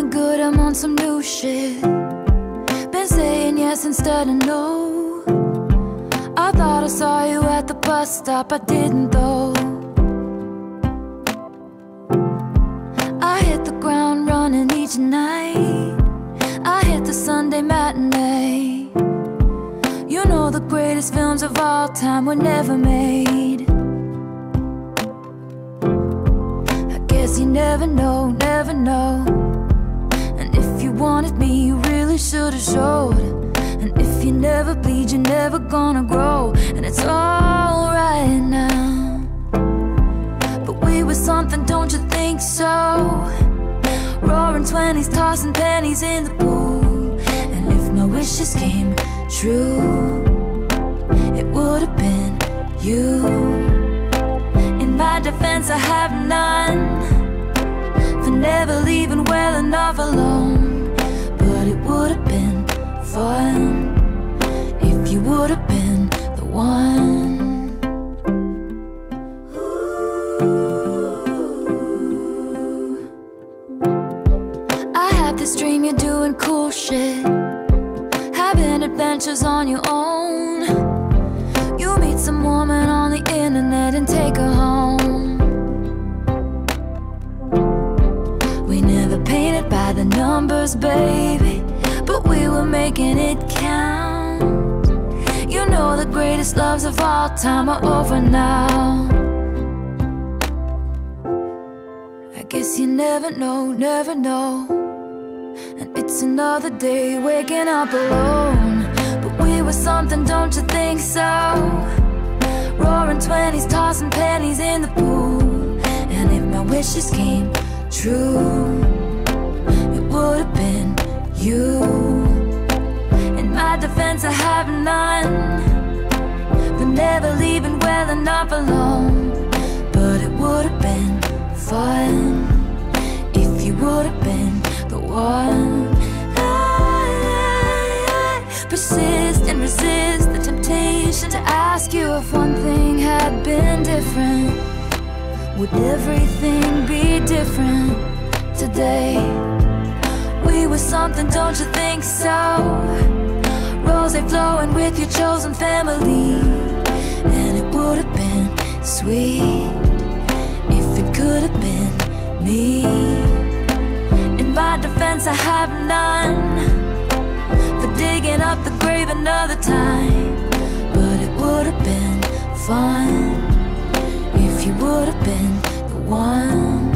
feeling good, I'm on some new shit. Been saying yes instead of no. I thought I saw you at the bus stop, I didn't though. I hit the ground running each night. I hit the Sunday matinee. You know the greatest films of all time were never made. I guess you never know, never know. And if you wanted me, you really should've showed. And if you never bleed, you're never gonna grow. And it's alright now, but we were something, don't you think so? Roaring 20s, tossing pennies in the pool. And if my wishes came true, it would've been you. In my defense, I have none for never leaving well enough alone. But it would've been fun if you would've been the one. I had this dream you're doing cool shit, having adventures on your own. You meet some woman on the internet and take her home. We never painted by the numbers, baby, but we were making it count. You know the greatest loves of all time are over now. I guess you never know, never know. And it's another day waking up alone. But we were something, don't you think so? Roaring 20s, tossing pennies in the pool. And if my wishes came true, it would've been you. In my defense, I have none for never leaving well enough alone. But it would've been fun if you would've been the one. I persist and resist the temptation to ask you if one thing had been different. Would everything be different today? We were something, don't you think so? Rosé flowing with your chosen family. And it would have been sweet if it could have been me. In my defense, I have none for digging up the grave another time. But it would have been fun if you would have been the one.